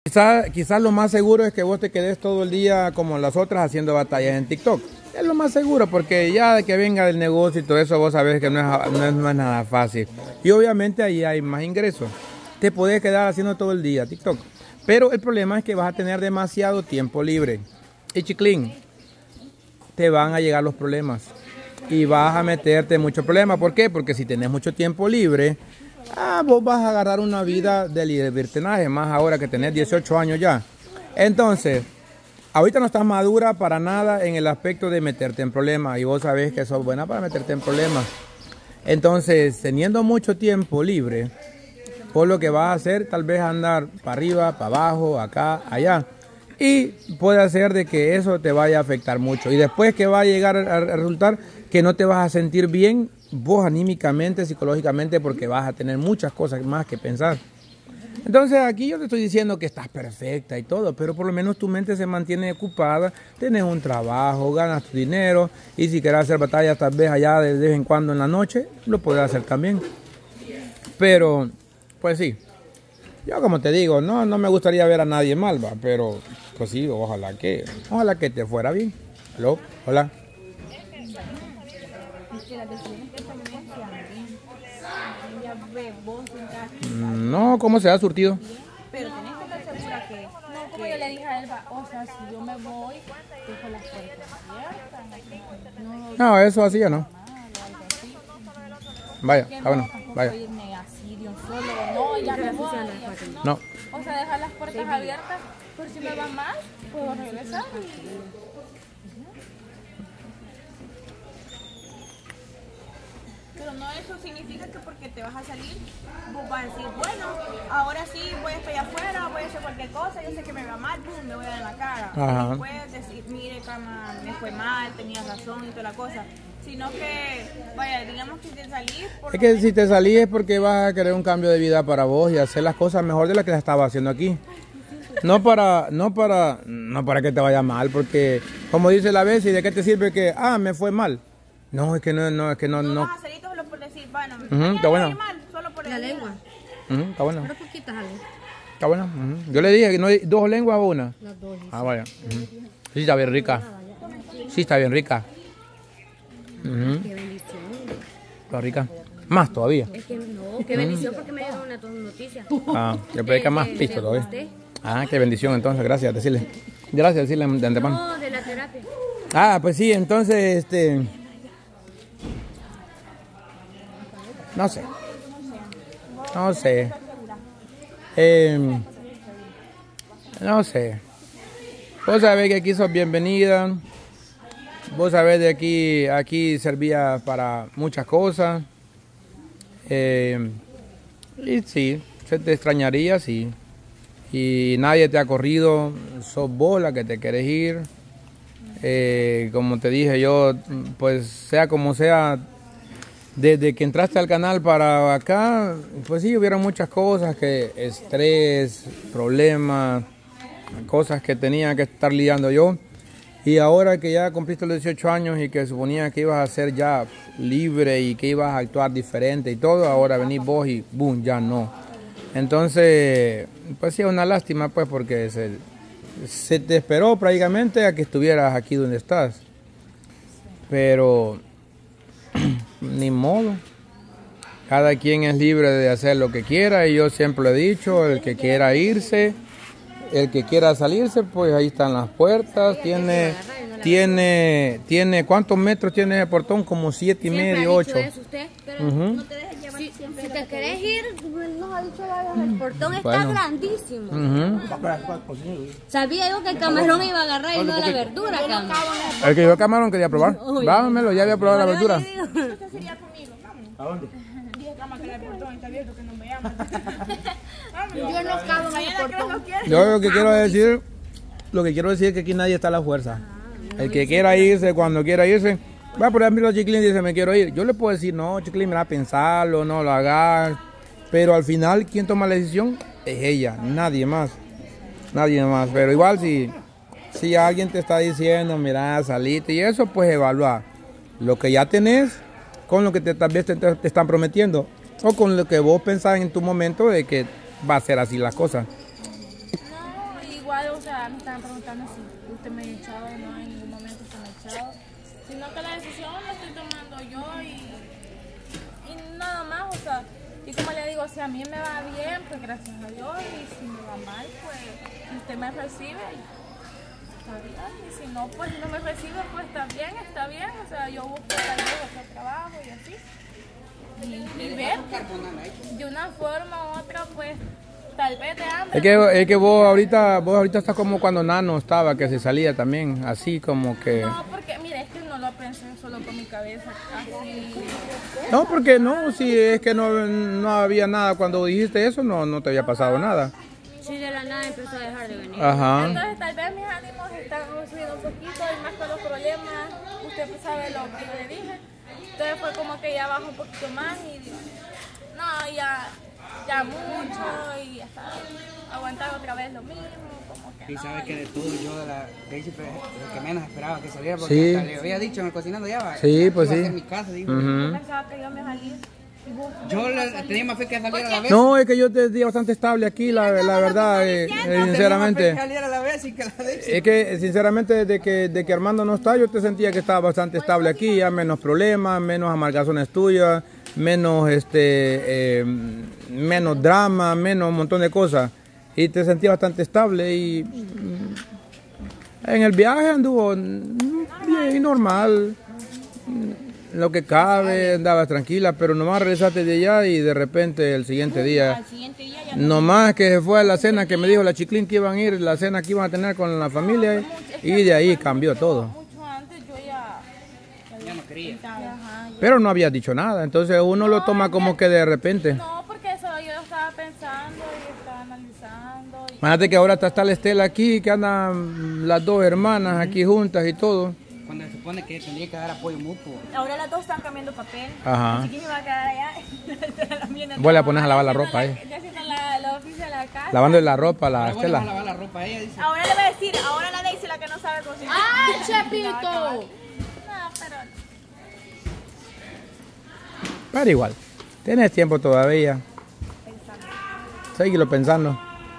Quizás lo más seguro es que vos te quedes todo el día como las otras haciendo batallas en TikTok. Es lo más seguro porque ya de que venga del negocio y todo eso vos sabés que no es nada fácil. Y obviamente ahí hay más ingresos. Te podés quedar haciendo todo el día TikTok. Pero el problema es que vas a tener demasiado tiempo libre. Y chiclín, te van a llegar los problemas. Y vas a meterte en muchos problemas. ¿Por qué? Porque si tenés mucho tiempo libre, vos vas a agarrar una vida de libertinaje. Más ahora que tenés 18 años ya. Entonces, ahorita no estás madura para nada en el aspecto de meterte en problemas. Y vos sabés que sos buena para meterte en problemas. Entonces, teniendo mucho tiempo libre, vos lo que vas a hacer tal vez andar para arriba, para abajo, acá, allá. Y puede hacer de que eso te vaya a afectar mucho. Y después que va a llegar a resultar que no te vas a sentir bien vos anímicamente, psicológicamente, porque vas a tener muchas cosas más que pensar. Entonces aquí yo te estoy diciendo que estás perfecta y todo, pero por lo menos tu mente se mantiene ocupada, tienes un trabajo, ganas tu dinero y si quieres hacer batallas tal vez allá de vez en cuando en la noche, lo puedes hacer también. Pero, pues sí, yo como te digo, no me gustaría ver a nadie mal, ¿va? Pero pues sí, ojalá que te fuera bien. ¿Aló? Hola. No, ¿cómo se ha surtido? Pero tenés que estar segura que... No, como yo le dije a Elba, o sea, si yo me voy, dejo las puertas abiertas. No, eso así ya no. Vaya, está bueno, vaya. Irme así de un solo, no, ya me voy. No. O sea, dejar las puertas abiertas, por si me va mal, puedo regresar Pero no eso significa que porque te vas a salir, vos vas a decir, bueno, ahora sí voy a estar allá afuera, voy a hacer cualquier cosa, yo sé que me va mal, pum, me voy a dar en la cara. Ajá. Y puedes decir, mire, cama, me fue mal, tenías razón y toda la cosa. Sino que, vaya, digamos que te salís... Es que si te salís es porque vas a querer un cambio de vida para vos y hacer las cosas mejor de las que las estaba haciendo aquí. No para que te vaya mal, porque como dice la vez, ¿y de qué te sirve que, me fue mal? No, es que no. No vas a salir solo por decir, bueno, está bueno. mal, solo por la lengua. Está bueno. Pero poquitas, Ale. Está bueno. Yo le dije que no hay 2 lenguas o una. Las dos. Vaya. Sí, está bien rica. Sí, está bien rica. Qué bendición. Está rica. Más todavía. Es que no, qué bendición porque me dieron una noticia. Que predica más pisto todavía. Qué bendición entonces, gracias, decirle. Gracias, decirle de antemano. No, de la terapia. Pues sí, entonces, no sé. No sé. Vos sabés que aquí sos bienvenida. Vos sabés de aquí servía para muchas cosas. Y sí, se te extrañaría, sí. Y nadie te ha corrido, sos vos la que te querés ir. Como te dije yo, pues sea como sea, desde que entraste al canal para acá, pues sí, hubieron muchas cosas, que estrés, problemas, cosas que tenía que estar lidiando yo. Y ahora que ya cumpliste los 18 años y que suponía que ibas a ser ya libre y que ibas a actuar diferente y todo, ahora venís vos y boom, ya no. Entonces, pues sí, es una lástima pues porque se te esperó prácticamente a que estuvieras aquí donde estás. Pero ni modo. Cada quien es libre de hacer lo que quiera y yo siempre lo he dicho, el que quiera irse, el que quiera salirse, pues ahí están las puertas. Tiene ¿cuántos metros tiene el portón? Como 7 y medio, 8. No te dejes llevar siempre. Si te querés ir, nos ha dicho el portón está grandísimo. Sabía yo que el camarón iba a agarrar y no la verdura, camarón. El que yo camarón quería probar. Vámonos, ya había probado la verdura. Usted sería conmigo, vamos. ¿A dónde? Dije cama que el portón está abierto, que nos veamos. Yo no cabo en el portón. Yo lo que quiero decir es que aquí nadie está a la fuerza. El que quiera irse, cuando quiera irse, va por ejemplo Chiclín dice me quiero ir. Yo le puedo decir, no, Chiclín, mira, pensarlo, no lo hagas. Pero al final, quien toma la decisión es ella, nadie más. Nadie más. Pero igual si alguien te está diciendo, mira, salite y eso, pues evalúa lo que ya tenés con lo que tal vez te están prometiendo. O con lo que vos pensás en tu momento de que va a ser así las cosas. igual, o sea, me estaban preguntando si usted me ha echado o no, en ningún momento usted me ha echado. Sino que la decisión la estoy tomando yo y nada más, o sea, y como le digo, si a mí me va bien, pues gracias a Dios, y si me va mal, pues si usted me recibe, está bien, y si no, pues no me recibe, pues está bien, o sea, yo busco tal vez otro trabajo y así. Y ver de una forma u otra, pues tal vez de hambre. Es que vos ahorita estás como cuando Nano estaba, que se salía también, así como que... No, porque mire, es que no lo pensé solo con mi cabeza, así. No, porque no, si es que no había nada, cuando dijiste eso no te había pasado nada. Sí, de la nada empezó a dejar de venir. Ajá. Entonces tal vez mis ánimos están subiendo un poquito y más con los problemas, usted pues sabe lo que yo le dije. Entonces fue como que ya bajó un poquito más y no, ya mucho y hasta aguantar otra vez lo mismo. Como que Y no, sabes que de todo yo de Daisy fue el que menos esperaba que saliera porque Sí. hasta le había dicho en el cocinando ya va. Sí, pues iba sí. a ser mi casa, dijo. Ujú. pensaba que yo me salí. Yo tenía más fe que saliera a la vez. No, es que yo te di bastante estable aquí, la verdad, sinceramente. Que saliera a la vez y que la Daisy. Es que sinceramente de que Armando no está, yo te sentía que estaba bastante estable aquí, ya menos problemas, menos amargazones tuyas, menos menos drama, menos un montón de cosas. Y te sentía bastante estable y en el viaje anduvo bien y normal. Lo que cabe, andabas tranquila, pero nomás regresaste de allá y de repente el siguiente día, Al siguiente día ya nomás que se fue a la cena que me dijo la Chiclín que iban a ir, la cena que iban a tener con la familia y de ahí cambió todo. Mucho antes yo ya no quería. ajá, Pero no había dicho nada, entonces uno lo toma como que de repente. no, porque eso yo estaba pensando y estaba analizando. Imagínate que ahora está la Estela aquí, que andan las dos hermanas aquí juntas y todo. Cuando se supone que tendría que dar apoyo mutuo. ahora las dos están cambiando papel. Ajá. Así que me va a quedar allá. Vos le pones a lavar la ropa ahí. Ya haciendo la oficia de la casa. Lavando la ropa a la Pero bueno, va a Estela. lavar la ropa ella, dice. Ahora le voy a decir, ahora la Daisy la que no sabe cocinar. ¡Ay, Chepito! No, pero Pero igual, tienes tiempo todavía. Seguilo pensando.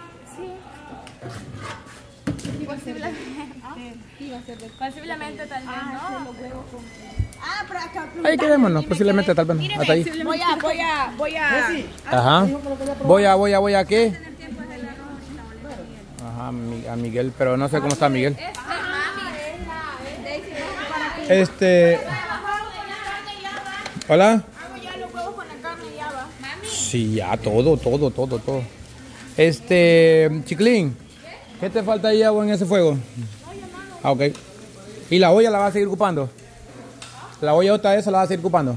posiblemente tal vez no. Ah, pero acá. Ahí quedémonos, posiblemente tal vez no. Hasta ahí. Voy a. Ajá. Voy a qué? Ajá, a Miguel, pero no sé cómo está Miguel. Hola. Hago ya los huevos con la carne y ya va. Sí, ya todo. Chiclín, ¿qué te falta ahí agua en ese fuego? Ah, ok. ¿Y la olla la vas a seguir ocupando? La olla otra esa la vas a seguir ocupando.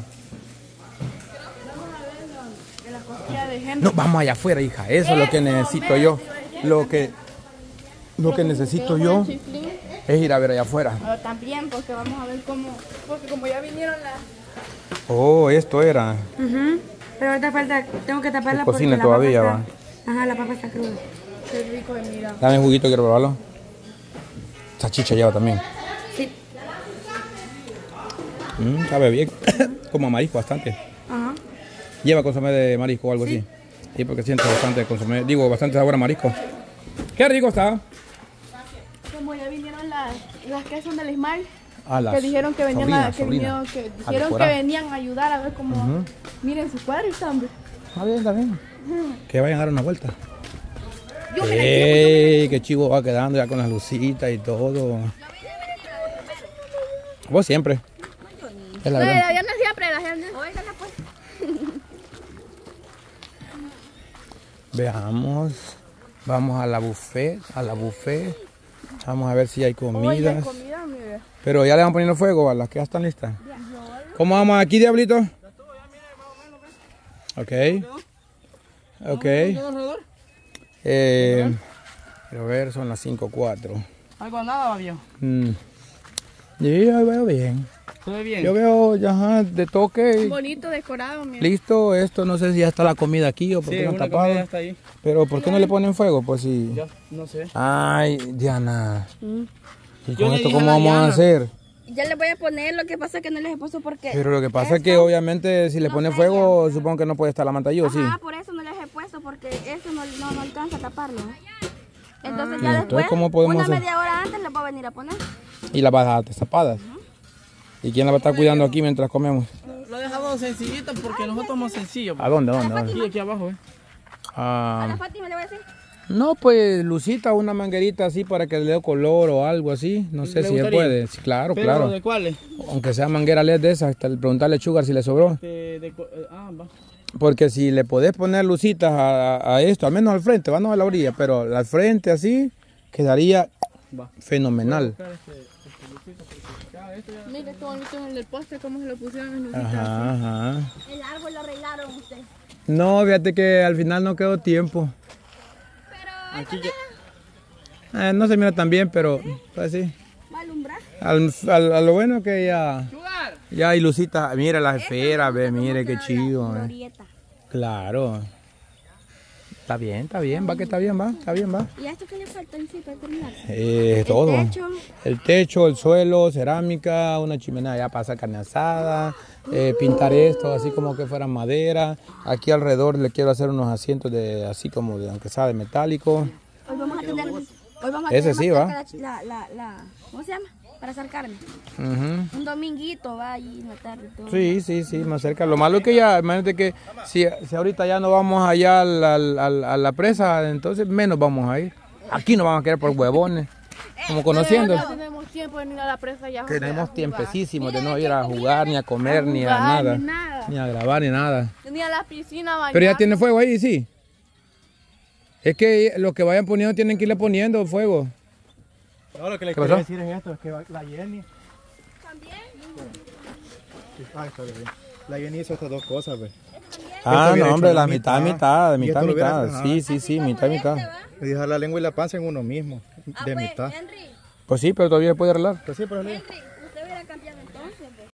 No, vamos allá afuera, hija. Eso es lo que necesito yo. Lo que necesito yo es ir a ver allá afuera. Pero también porque vamos a ver cómo, porque como ya vinieron las... Oh, esto era. Pero ahorita falta, tengo que taparla porque Cocina la todavía, papa va. está, ajá, la papa está cruda. Qué rico de mira. Dame juguito, quiero probarlo. Esta chicha lleva también. Sí. Sabe bien. Como a marisco bastante. Ajá. Lleva consomé de marisco o algo así. Sí, porque siento bastante consomé. Digo, bastante sabor a marisco. Qué rico está. Como ya vinieron las que son del Ismael, Ah, las que dijeron que venían sobrinas, a, que sobrinas. vinieron, que A dijeron que decorar. venían a ayudar a ver cómo miren sus cuadros también. Está bien. Que vayan a dar una vuelta. ¡Ey! ¡Qué chivo va quedando ya con las lucitas y todo! Vos siempre. Es la No, verdad. la viernes siempre, la gente. Óigala pues. Veamos. Vamos a la buffet. Vamos a ver si hay comidas. Comida, mire. Pero ya le van poniendo fuego a las que ya están listas. ¿Cómo vamos aquí, Diablito? Ok. Quiero ver, son las 5:04. Algo nada va bien. Sí, yo veo bien. Todo bien. Yo veo ya ajá, de toque. Bonito, decorado, mire. Listo, esto no sé si ya está la comida aquí o por qué no han tapado. está ahí. Pero ¿por qué no le ponen fuego? Pues sí. Yo no sé. Ay, Diana. ¿Y Yo con le esto dije cómo a vamos a Diana. hacer? Ya le voy a poner, lo que pasa es que no les he puesto porque... Pero lo que pasa es que obviamente si le ponen fuego, supongo que no puede estar la manta yo, sí. Ajá, por eso no les he puesto porque esto no alcanza a taparlo. Entonces ya después, ¿cómo podemos una hacer? media hora antes le voy a venir a poner. Y las vas a dejar destapadas. ¿Y quién la va a estar cuidando aquí mientras comemos? Lo he dejado sencillito porque nosotros somos sencillos. ¿A dónde? Aquí abajo, A la Fátima le voy a decir. No, pues Lucita, una manguerita así para que le dé color o algo así. No sé ¿Le si se gustaría? puede. Sí, claro, ¿Pero claro. de cuáles? Aunque sea manguera LED de esas, preguntarle a Sugar si le sobró. Va. Porque si le podés poner lucitas a esto, al menos al frente, no a la orilla, pero al frente así, quedaría fenomenal. Mire qué bonito es el del poste, cómo se lo pusieron en lucitas. Ajá. El árbol lo arreglaron usted. No, fíjate que al final no quedó tiempo. Aquí No se mira tan bien, pero pues sí. ¿Va a alumbrar? A lo bueno que ya hay lucitas. Mira las esferas, ve, mire qué chido. Glorieta. Claro. Está bien, va que está bien, va. ¿Y a esto qué le falta en sí para terminar? Todo. techo. El techo, el suelo, cerámica, una chimenea ya para hacer carne asada, pintar esto así como que fuera madera. Aquí alrededor le quiero hacer unos asientos de así como de aunque sea de metálico. Hoy vamos a tener, Ese sí, más va. cerca ¿cómo se llama? Para hacer carne. Ujú. Un dominguito va allí en la tarde. Todo. Sí, más cerca. Lo malo es que ya, imagínate que si ahorita ya no vamos allá a la presa, entonces menos vamos a ir. Aquí nos vamos a quedar por huevones, como conociendo. No tenemos tiempo de ir a la presa ya. Tenemos tiempecísimos de no ir a jugar, ni a comer, ni a nada. Ni a grabar, ni nada. Ni a la piscina bañar. Pero ya tiene fuego ahí, sí. Es que los que vayan poniendo tienen que irle poniendo fuego. No, lo que le ¿Qué pasó? quiero decir es esto, es que la Jenny... ¿También? Está bien. La Jenny hizo estas dos cosas, pues. Ah, hubiera no, hombre, hecho la la mitad, mitad. mitad, Y esto lo mitad. hubiera- Sí, mitad. Y dejar la lengua y la panza en uno mismo, de pues, mitad. Henry, Pues sí, pero todavía puede arreglar. Pues sí, pero Henry, usted hubiera cambiado entonces.